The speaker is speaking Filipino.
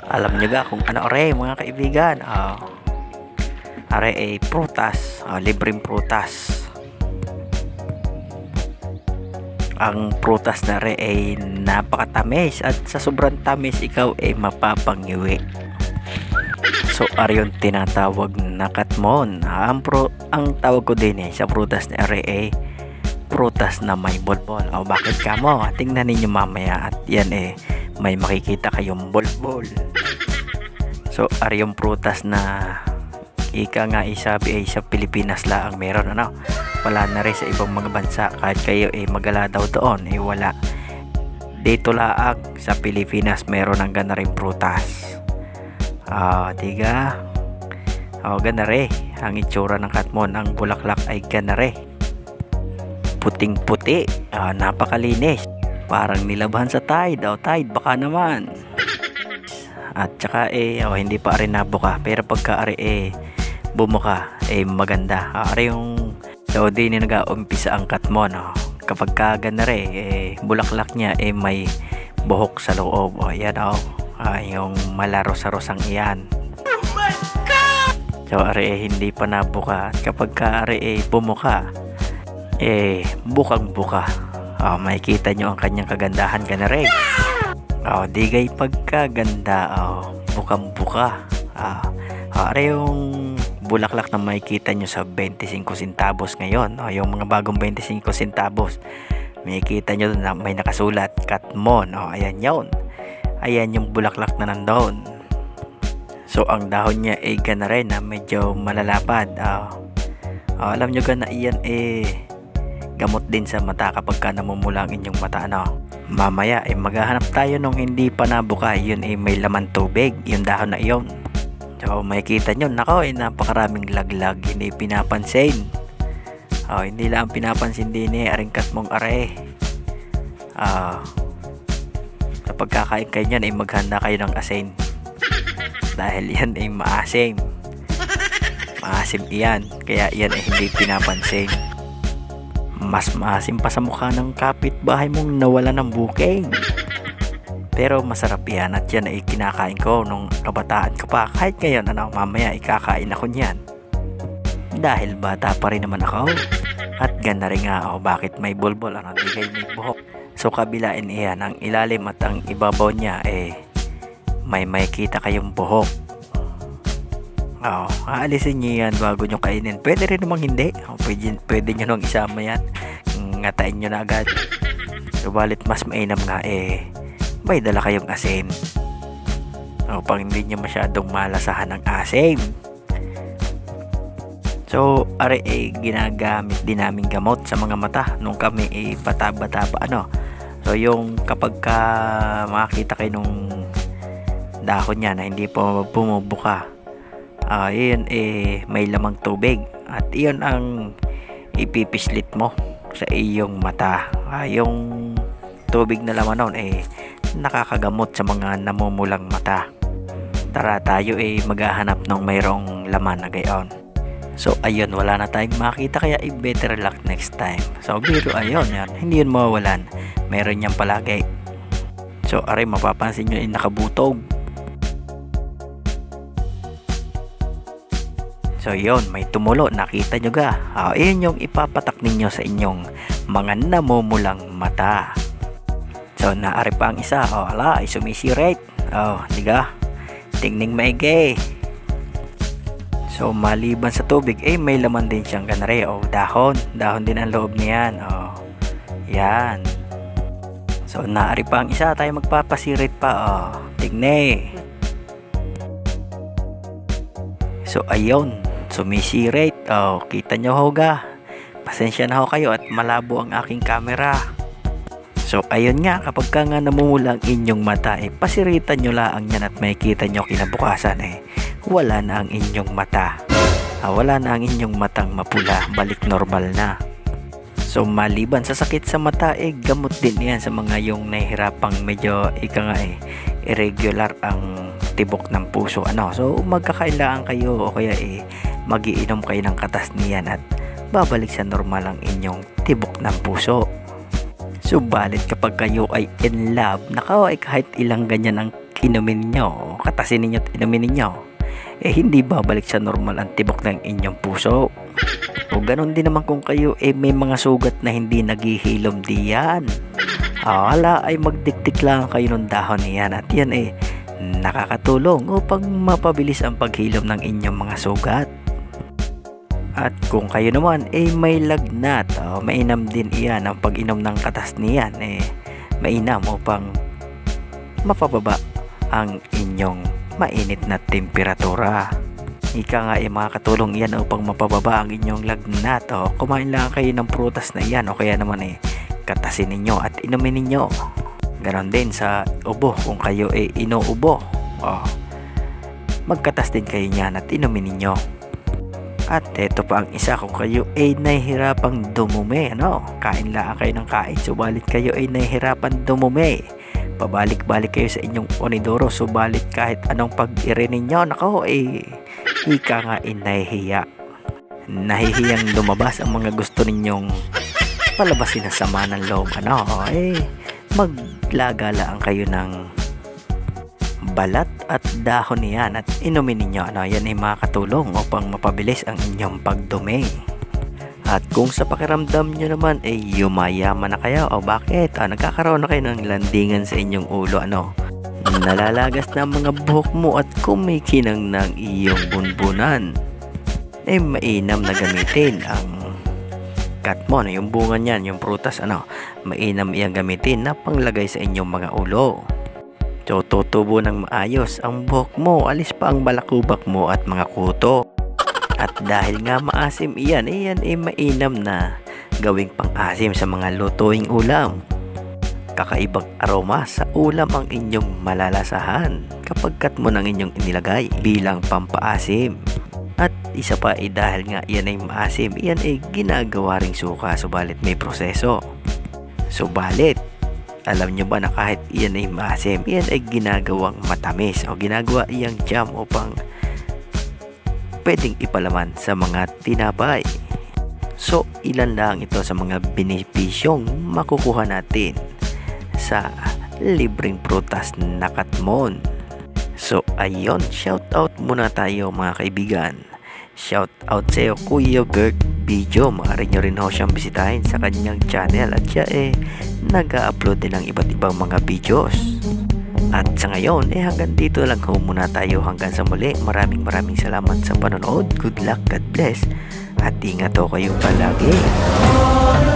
Alam nyo ga kung ano are mga kaibigan? Are ay prutas, libreng prutas. Ang prutas na are ay napakatamis at sa sobrang tamis ikaw ay mapapangiwi. So are yung tinatawag na katmon. Ang tawag ko din sa prutas na are ay prutas na may bolbol. Bakit ka mo? Tingnan ninyo mamaya at yan may makikita kayong bolbol. So are yung prutas na ika nga isabi ay sa Pilipinas lang meron, wala na rin sa ibang mga bansa. Kahit kayo magala daw doon wala, dito laang sa Pilipinas meron ng gana rin prutas. Diga gana rin ang itsura ng katmon. Ang bulaklak ay gana rin puting puti, napakalinis, parang nilabahan sa Tide. Tide baka naman. At saka hindi pa rin nabuka, pero pagka bumuka maganda. Yung so di nag-uumpisa ang katmon. Kapag kaganda bulaklak niya may buhok sa loob. Yan yung malaros-arosang iyan. Oh my God! So hindi pa nabuka. At kapag bumuka bukang buka, makikita nyo ang kanyang kagandahan ganare. Digay pagkaganda, bukang buka. Yung bulaklak na makikita nyo sa 25 centavos ngayon, yung mga bagong 25 centavos, makikita nyo na may nakasulat katmon. Ayan yun, ayan yung bulaklak na nandoon. So ang dahon niya ganare na medyo malalapad. Alam nyo na iyan gamot din sa mata kapag ka namumula ang inyong mata. Mamaya maghahanap tayo nung hindi pa nabuka. Yun may laman tubig yung dahon na iyon. So makikita nyo, napakaraming laglag, hindi pinapansin. Hindi lang pinapansin din aring katmong are. Kapag kakain kayo nyan maghanda kayo ng asin, dahil yan maasim. Maasim iyan, kaya yan hindi pinapansin. Mas maasim pa sa mukha ng kapitbahay mong nawala ng booking. Pero masarap yan at yan kinakain ko nung kabataan ko pa. Kahit ngayon mamaya ikakain ako niyan, dahil bata pa rin naman ako. At ganda rin nga bakit may bulbol, di kayo may buhok. So kabilain iyan, ang ilalim at ang ibabaw niya may makikita kayong buhok. Aalisin nyo yan bago nyo kainin. Pwede rin namang hindi. Pwede nyo nang isama yan, ngatain nyo na agad. Subalit mas mainam nga may dala kayong asin, pang hindi nyo masyadong malasahan ng asin. So are ginagamit din namin gamot sa mga mata nung kami bata-bata pa. So yung kapag makakita kayo nung dahon niya na hindi pa bumubuka, yun may lamang tubig at iyon ang ipipislit mo sa iyong mata. Yung tubig na laman nun nakakagamot sa mga namumulang mata. Tara tayo maghahanap ng mayroong laman na gayon. So ayun, wala na tayong makita, kaya better luck next time. So biro ayun yan, hindi yun mawawalan, meron yan palagi. So mapapansin nyo nakabutog. So yun, may tumulo, nakita nyo ga. Yun yung ipapatak ninyo sa inyong mga namumulang mata. So naari pa ang isa, ala, sumisirit. Diga, tingning maigi. So maliban sa tubig, may laman din siyang ganare. Dahon din ang loob niyan. Yan. So naari pa ang isa, tayo magpapasirit pa. Tingnan. So ayun, sumisirit. Kita nyo ga. Pasensya na kayo at malabo ang aking camera. So ayun nga, kapag ka nga namumula ang inyong mata, pasiritan nyo lang yan at makikita nyo kinabukasan wala na ang inyong mata. Wala na ang inyong matang mapula, balik normal na. So maliban sa sakit sa mata, gamot din yan sa mga yung nahihirapang medyo irregular ang tibok ng puso. So magkakailangan kayo o kaya magiinom kayo ng katas niyan at babalik sa normal ang inyong tibok ng puso. Subalit kapag kayo ay in love, kahit ilang ganyan ang inumin ninyo o katasin ninyo at inumin ninyo, hindi babalik sa normal ang tibok ng inyong puso. O ganon din naman kung kayo may mga sugat na hindi naghihilom diyan. Hala ay magdikdik lang kayo ng dahon niyan at yan nakakatulong upang mapabilis ang paghilom ng inyong mga sugat. At kung kayo naman may lagnat, mainam din iyan ang pag-inom ng katas niyan. Mainam upang mapababa ang inyong mainit na temperatura. Ika nga makakatulong iyan upang mapababa ang inyong lagnat. Kumain lang kayo ng prutas na iyan o kaya naman katasin ninyo at inumin ninyo. Ganon din sa ubo, kung kayo inuubo, magkatas din kayo niyan at inumin ninyo. At eto pa ang isa, kung kayo nahihirapang dumumi, kain lang kayo ng kain, subalit kayo nahihirapan dumumi, pabalik-balik kayo sa inyong onidoro, subalit kahit anong pag-ire ninyo, ika nga nahihiyang lumabas ang mga gusto ninyong palabasin na sama ng loob, maglagala ang kayo ng balat at dahon niyan at inumin ninyo. Yan makakatulong upang mapabilis ang inyong pagdumi. At kung sa pakiramdam nyo naman yumayaman na kayo, bakit? Nagkakaroon na kayo ng landingan sa inyong ulo, nalalagas na ang mga buhok mo at kumikinang ng iyong bunbunan, mainam na gamitin ang katmon, yung bunga niyan, yung prutas, mainam iyang gamitin na panglagay sa inyong mga ulo. So, tutubo ng maayos ang buhok mo, alis pa ang balakubak mo at mga kuto. At dahil nga maasim iyan, mainam na gawing pang-asim sa mga lutuing ulam. Kakaibang aroma sa ulam ang inyong malalasahan kapag kat mo ng inyong inilagay bilang pampaasim. At isa pa dahil nga iyan ay maasim, iyan ginagawa ring suka, subalit may proseso. Subalit alam nyo ba na kahit iyan ay maasim, iyan ay ginagawang matamis o ginagawa iyang jam upang pwedeng ipalaman sa mga tinapay. So ilan lang ito sa mga benepisyong makukuha natin sa libreng prutas na katmon. So ayun, shout out muna tayo mga kaibigan. Shout out sa iyo Kuya Bert Video. Maaari nyo rin siyang bisitahin sa kanyang channel at siya nag-upload din ng iba't ibang mga videos. At sa ngayon hanggang dito lang muna tayo, hanggang sa muli. Maraming salamat sa panonood. Good luck, God bless, at ingat kayo palagi.